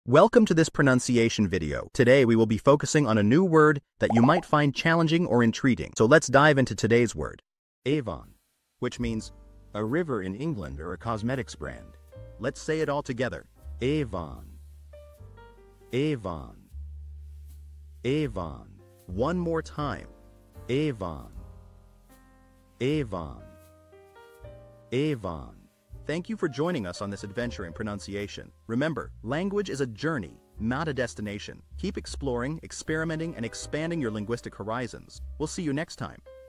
Welcome to this pronunciation video. Today we will be focusing on a new word that you might find challenging or intriguing. So let's dive into today's word. Avon, which means a river in England or a cosmetics brand. Let's say it all together. Avon. Avon. Avon. One more time. Avon. Avon. Avon. Thank you for joining us on this adventure in pronunciation. Remember, language is a journey, not a destination. Keep exploring, experimenting, and expanding your linguistic horizons. We'll see you next time.